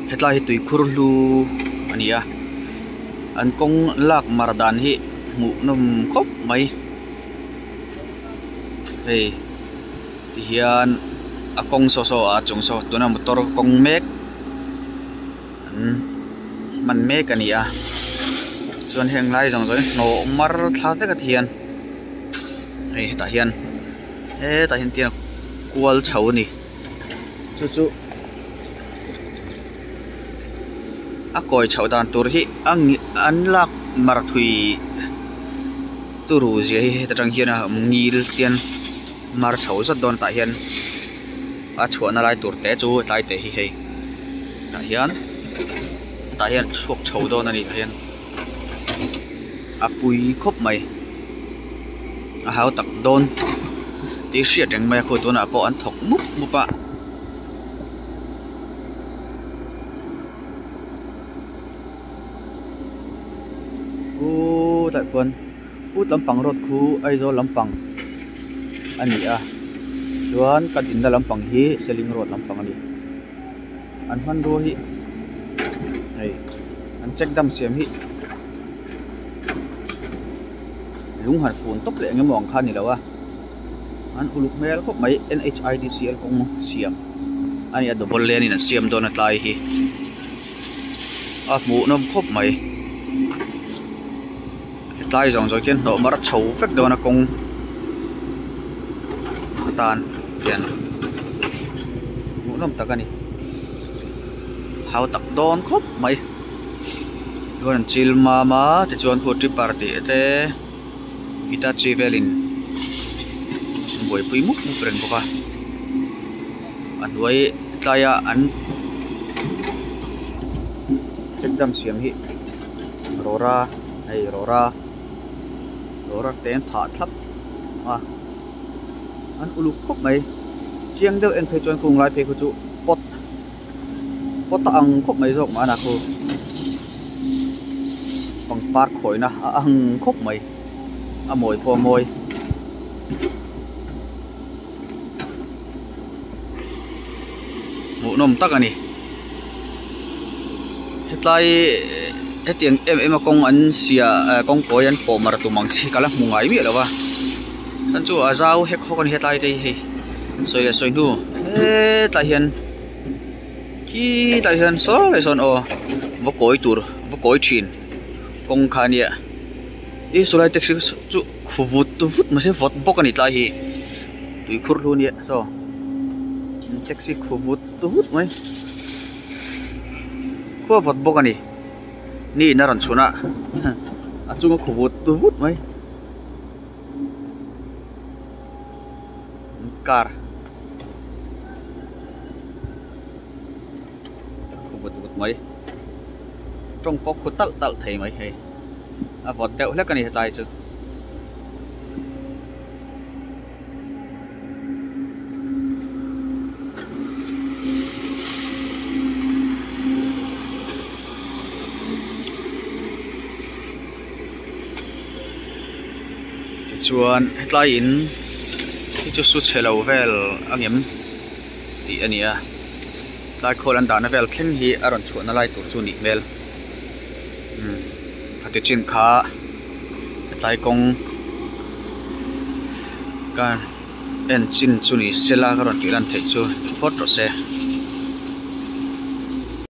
hetlai tui khurlu ania an kong lak mardan hi mu nom khop mai hei hian a kong so so a chung so tuna motor kong mek man mek ania chuan heng lai jong joi no mar thla te ka thian hei ta hian ta hian tian kual chho ni chu a koi chho dan tur hi an lak mar thui turu je hi ta tang hian a ngil tian mar chho zat don ta hian a chuan lai tur te chu tai te hi hei ta hian suak chho don ani hian a pui khop mai a hau tak don ti sia teng mai ko tuna po an thok mu pa tại quân út lampang road khu ai zo lampang ani a chuan kan in da lampang hi selling road lampang ani an han ro hi ai an check dam siam hi lung han phun top le ngemong khan ni lawa an uluk mel khop mai NHIDCL kong siam ani a double lane in siam don atlai hi a mu nom khop mai tai dòng rồi kiến độ mà rất xấu phết đồ nó cũng tan tiền ngủ nằm tắc anh hao tắc đón khóc mày còn chill mà thì chọn phụ trip party thế Hitachi Velin buổi quý múc một lần qua anh với tay anh check đam xiêm hi rora hay rora ten thả thấp anh uluk khóc mày chiang đâu em thấy cho anh cùng lại về của chú pot ăn khóc mày rộng mà nè cô bằng part khỏi nè ăn khóc mày mồi po mồi ngủ nôm tắc à nè hiện hết tiền em công anh xia công coi anh bỏ mà tụi mình chỉ cả là một ngày biết là ba anh chú ở giao hết khó còn hết tay thì rồi là rồi nu tại hiện số là son vô cối tour vô cối chín công khai nè đi số lại taxi chú khu vụt mà hết vót bốc anh tại hi tụi khur luôn nè so taxi khu vụt mấy khu vót bốc anh ni na ran chuna a chunga khuvut tu vut mai car khuvut mai trong pok khu tal thei mai he a vot teu hlek ani tai chu chuan hetlai in chu su chelo vel angem ti ania lai khol an dana vel thleng hi aron chuana lai tur chu ni vel ati chin kha hetlai kong kan en chin chu ni sela karon ti ran thei chu phot ro se